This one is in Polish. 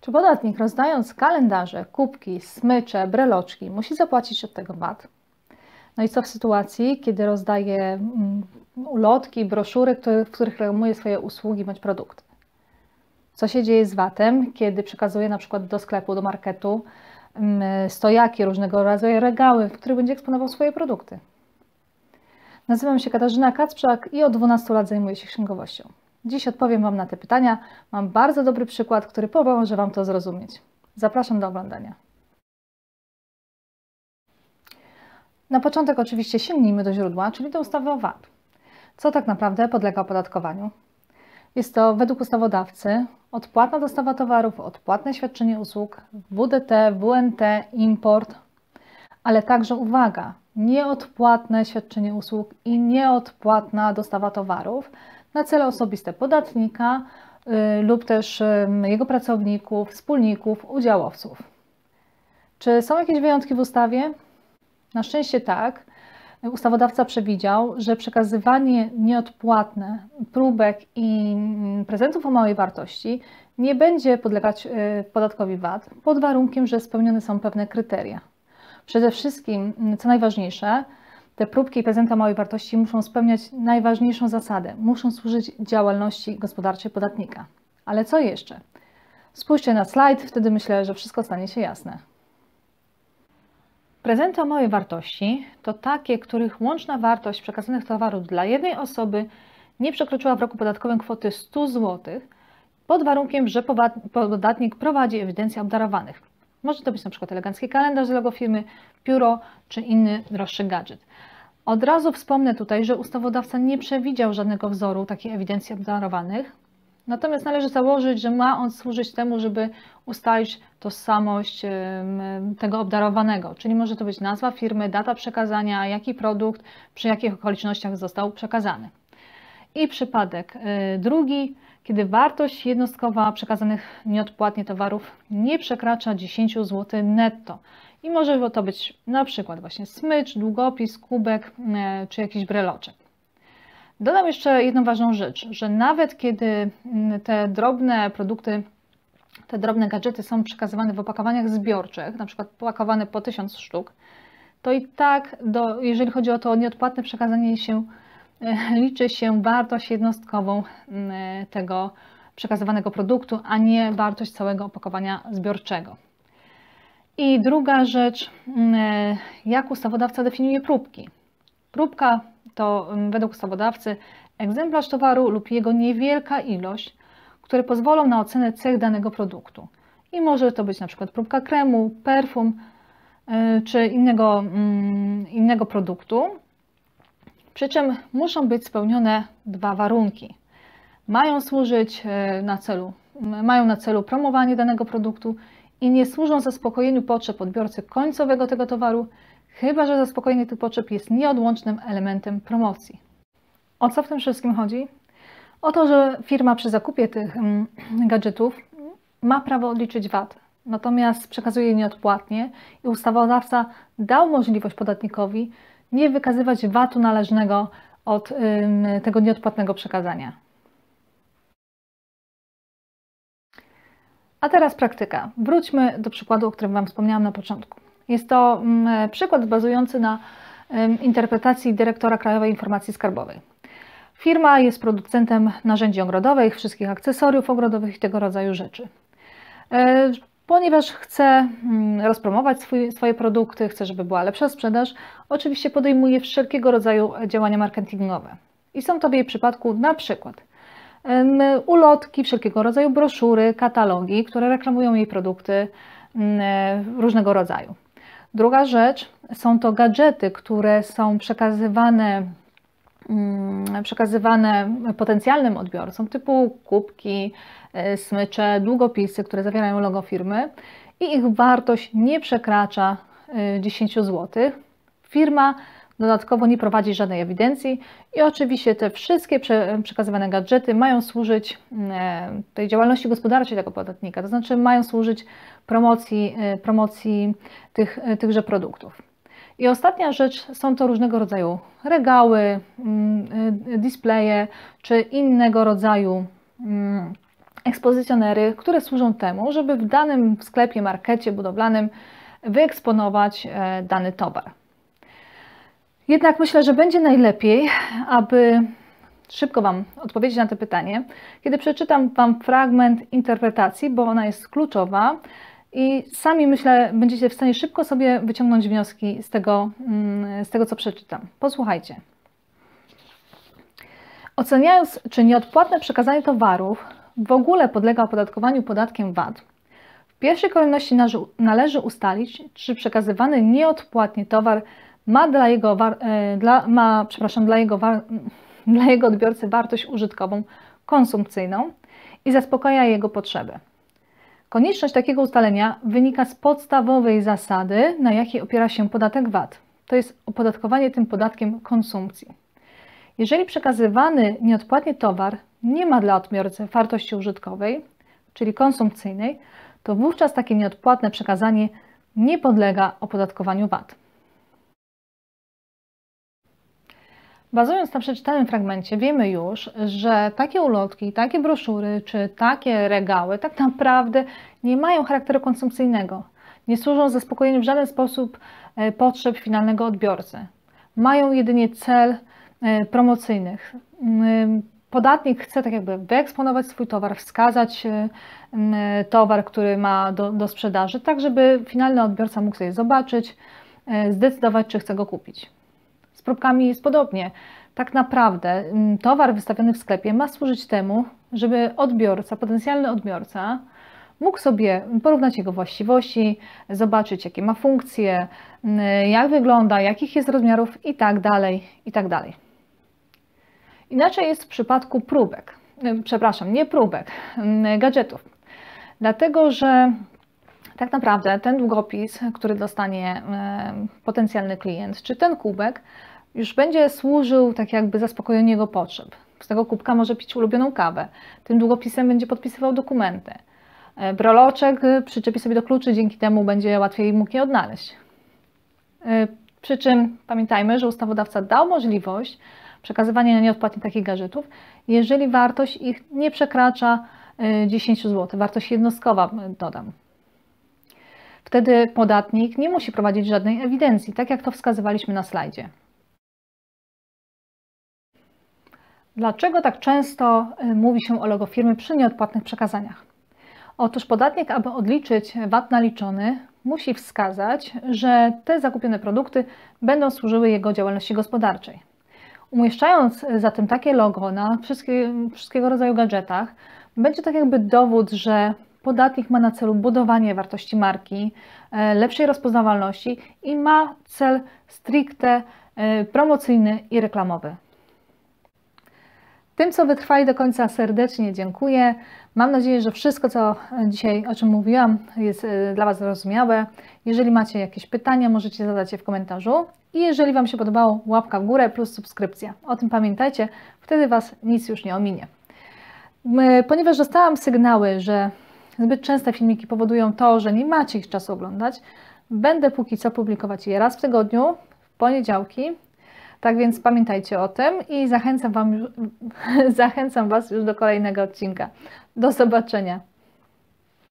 Czy podatnik, rozdając kalendarze, kubki, smycze, breloczki, musi zapłacić od tego VAT? No i co w sytuacji, kiedy rozdaje ulotki, broszury, w których reklamuje swoje usługi bądź produkty? Co się dzieje z VAT-em, kiedy przekazuje na przykład do sklepu, do marketu stojaki, różnego rodzaju regały, w których będzie eksponował swoje produkty? Nazywam się Katarzyna Kacprzak i od 12 lat zajmuję się księgowością. Dziś odpowiem Wam na te pytania. Mam bardzo dobry przykład, który pomoże Wam to zrozumieć. Zapraszam do oglądania. Na początek oczywiście sięgnijmy do źródła, czyli do ustawy o VAT. Co tak naprawdę podlega opodatkowaniu? Jest to według ustawodawcy odpłatna dostawa towarów, odpłatne świadczenie usług, WDT, WNT, import, ale także uwaga, nieodpłatne świadczenie usług i nieodpłatna dostawa towarów na cele osobiste podatnika lub też jego pracowników, wspólników, udziałowców. Czy są jakieś wyjątki w ustawie? Na szczęście tak. Ustawodawca przewidział, że przekazywanie nieodpłatne próbek i prezentów o małej wartości nie będzie podlegać podatkowi VAT pod warunkiem, że spełnione są pewne kryteria. Przede wszystkim, co najważniejsze, te próbki i prezenty o małej wartości muszą spełniać najważniejszą zasadę. Muszą służyć działalności gospodarczej podatnika. Ale co jeszcze? Spójrzcie na slajd, wtedy myślę, że wszystko stanie się jasne. Prezenty o małej wartości to takie, których łączna wartość przekazanych towarów dla jednej osoby nie przekroczyła w roku podatkowym kwoty 100 zł, pod warunkiem, że podatnik prowadzi ewidencję obdarowanych. Może to być np. elegancki kalendarz z logo firmy, pióro czy inny droższy gadżet. Od razu wspomnę tutaj, że ustawodawca nie przewidział żadnego wzoru takiej ewidencji obdarowanych, natomiast należy założyć, że ma on służyć temu, żeby ustalić tożsamość tego obdarowanego, czyli może to być nazwa firmy, data przekazania, jaki produkt, przy jakich okolicznościach został przekazany. I przypadek drugi, kiedy wartość jednostkowa przekazanych nieodpłatnie towarów nie przekracza 10 zł netto. I może to być na przykład właśnie smycz, długopis, kubek czy jakiś breloczek. Dodam jeszcze jedną ważną rzecz, że nawet kiedy te drobne produkty, te drobne gadżety są przekazywane w opakowaniach zbiorczych, na przykład opakowane po 1000 sztuk, to i tak, jeżeli chodzi o to nieodpłatne przekazanie się, liczy się wartość jednostkową tego przekazywanego produktu, a nie wartość całego opakowania zbiorczego. I druga rzecz, jak ustawodawca definiuje próbki. Próbka to według ustawodawcy egzemplarz towaru lub jego niewielka ilość, które pozwolą na ocenę cech danego produktu. I może to być na przykład próbka kremu, perfum czy innego produktu. Przy czym muszą być spełnione dwa warunki. Mają na celu promowanie danego produktu i nie służą zaspokojeniu potrzeb odbiorcy końcowego tego towaru, chyba że zaspokojenie tych potrzeb jest nieodłącznym elementem promocji. O co w tym wszystkim chodzi? O to, że firma przy zakupie tych gadżetów ma prawo odliczyć VAT, natomiast przekazuje je nieodpłatnie i ustawodawca dał możliwość podatnikowi nie wykazywać VAT-u należnego od tego nieodpłatnego przekazania. A teraz praktyka. Wróćmy do przykładu, o którym Wam wspomniałam na początku. Jest to przykład bazujący na interpretacji dyrektora Krajowej Informacji Skarbowej. Firma jest producentem narzędzi ogrodowych, wszystkich akcesoriów ogrodowych i tego rodzaju rzeczy. Ponieważ chce rozpromować swoje produkty, chce, żeby była lepsza sprzedaż, oczywiście podejmuje wszelkiego rodzaju działania marketingowe. I są to w jej przypadku na przykład ulotki, wszelkiego rodzaju broszury, katalogi, które reklamują jej produkty różnego rodzaju. Druga rzecz, są to gadżety, które są przekazywane potencjalnym odbiorcom, typu kubki, smycze, długopisy, które zawierają logo firmy i ich wartość nie przekracza 10 zł. Firma dodatkowo nie prowadzi żadnej ewidencji i oczywiście te wszystkie przekazywane gadżety mają służyć tej działalności gospodarczej tego podatnika, to znaczy mają służyć promocji tychże produktów. I ostatnia rzecz, są to różnego rodzaju regały, displeje czy innego rodzaju ekspozycjonery, które służą temu, żeby w danym sklepie, markecie budowlanym wyeksponować dany towar. Jednak myślę, że będzie najlepiej, aby szybko Wam odpowiedzieć na to pytanie, kiedy przeczytam Wam fragment interpretacji, bo ona jest kluczowa i sami, myślę, będziecie w stanie szybko sobie wyciągnąć wnioski z tego co przeczytam. Posłuchajcie. Oceniając, czy nieodpłatne przekazanie towarów w ogóle podlega opodatkowaniu podatkiem VAT, w pierwszej kolejności należy ustalić, czy przekazywany nieodpłatnie towar ma dla jego odbiorcy wartość użytkową, konsumpcyjną i zaspokaja jego potrzeby. Konieczność takiego ustalenia wynika z podstawowej zasady, na jakiej opiera się podatek VAT, to jest opodatkowanie tym podatkiem konsumpcji. Jeżeli przekazywany nieodpłatnie towar nie ma dla odbiorcy wartości użytkowej, czyli konsumpcyjnej, to wówczas takie nieodpłatne przekazanie nie podlega opodatkowaniu VAT. Bazując na przeczytanym fragmencie, wiemy już, że takie ulotki, takie broszury czy takie regały tak naprawdę nie mają charakteru konsumpcyjnego. Nie służą zaspokojeniu w żaden sposób potrzeb finalnego odbiorcy. Mają jedynie cel promocyjny. Podatnik chce tak jakby wyeksponować swój towar, wskazać towar, który ma do sprzedaży, tak żeby finalny odbiorca mógł sobie zobaczyć, zdecydować, czy chce go kupić. Z próbkami jest podobnie. Tak naprawdę towar wystawiony w sklepie ma służyć temu, żeby odbiorca, potencjalny odbiorca mógł sobie porównać jego właściwości, zobaczyć, jakie ma funkcje, jak wygląda, jakich jest rozmiarów itd., itd. Inaczej jest w przypadku próbek, nie próbek, gadżetów. Dlatego, że tak naprawdę ten długopis, który dostanie potencjalny klient, czy ten kubek, już będzie służył tak jakby zaspokojeniu jego potrzeb. Z tego kubka może pić ulubioną kawę, tym długopisem będzie podpisywał dokumenty. Broloczek przyczepi sobie do kluczy, dzięki temu będzie łatwiej mógł je odnaleźć. Przy czym pamiętajmy, że ustawodawca dał możliwość przekazywania nieodpłatnie takich gadżetów, jeżeli wartość ich nie przekracza 10 zł, wartość jednostkowa dodam. Wtedy podatnik nie musi prowadzić żadnej ewidencji, tak jak to wskazywaliśmy na slajdzie. Dlaczego tak często mówi się o logo firmy przy nieodpłatnych przekazaniach? Otóż podatnik, aby odliczyć VAT naliczony, musi wskazać, że te zakupione produkty będą służyły jego działalności gospodarczej. Umieszczając zatem takie logo na wszystkiego rodzaju gadżetach, będzie tak jakby dowód, że podatnik ma na celu budowanie wartości marki, lepszej rozpoznawalności i ma cel stricte promocyjny i reklamowy. Tym, co wytrwali do końca, serdecznie dziękuję. Mam nadzieję, że wszystko, co dzisiaj, o czym mówiłam, jest dla Was zrozumiałe. Jeżeli macie jakieś pytania, możecie zadać je w komentarzu. I jeżeli Wam się podobało, łapka w górę plus subskrypcja. O tym pamiętajcie, wtedy Was nic już nie ominie. Ponieważ dostałam sygnały, że zbyt częste filmiki powodują to, że nie macie ich czasu oglądać, będę póki co publikować je raz w tygodniu, w poniedziałki. Tak więc pamiętajcie o tym i zachęcam Was już do kolejnego odcinka. Do zobaczenia.